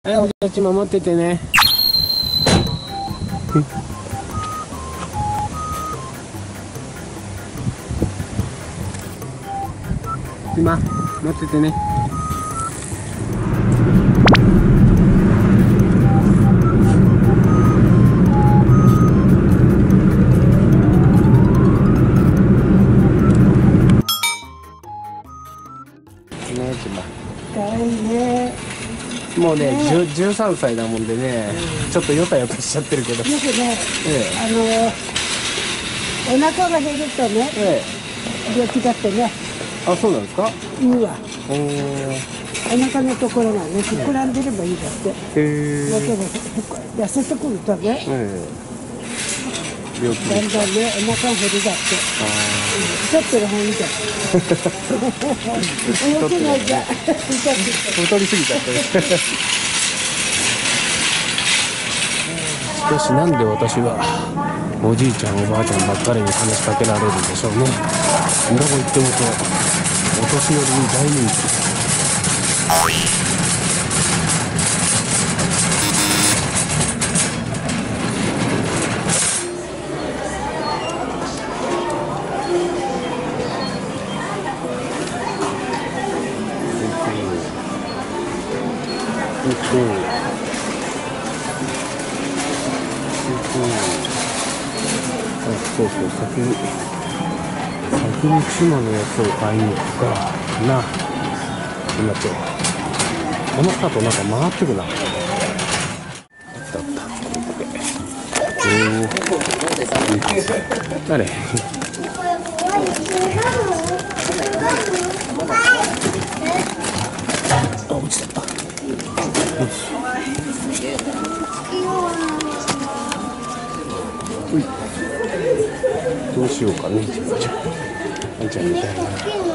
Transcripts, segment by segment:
はい、おじゃち守っててね。今持っててね。 かわいいね。 もうね、13歳だもんでね、ちょっとヨタヨタしちゃってるけど。よくね、お腹が減るとね、病気だってね。 あ、そうなんですか。 いいわ。お腹のところがね、膨らんでればいいだって。だけど、痩せてくるとね、 病気だんだんね、お腹が減るだって。太ってる方がいいじゃん。重くないじゃん。 太りすぎちゃってる。しかしなんで私はおじいちゃんおばあちゃんばっかりに話しかけられるんでしょうね。どこ行ってもお年寄りに大人気。そうそう、先に島のやつを買いに行くかな。今ちょこのカートなんか回ってくな。あったあった。誰？あ、落ちた。どうしようかね。あんちゃんみたいな。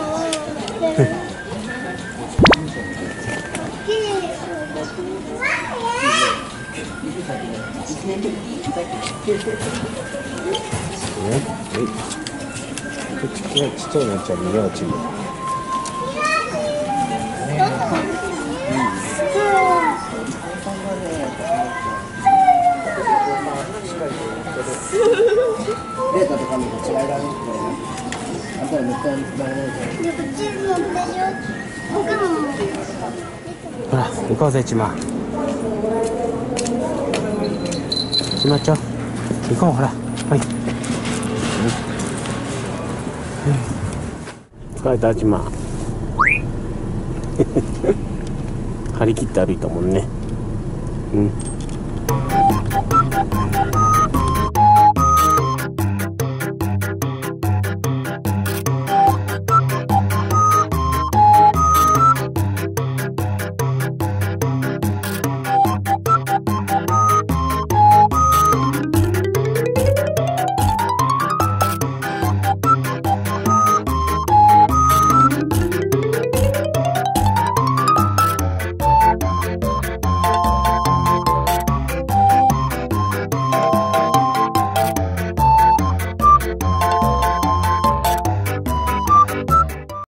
ちっちゃいのちゃんに幼稚園。 データとか見ると違いがあるんですけどね。あとはめっちゃダメなんですよ。チーズ乗ってるよ。 ほら、行こうぜ、ちま。ちまちょ。行こう、ほら。はい。疲れた、ちま。張り切って歩いたもんね。うん。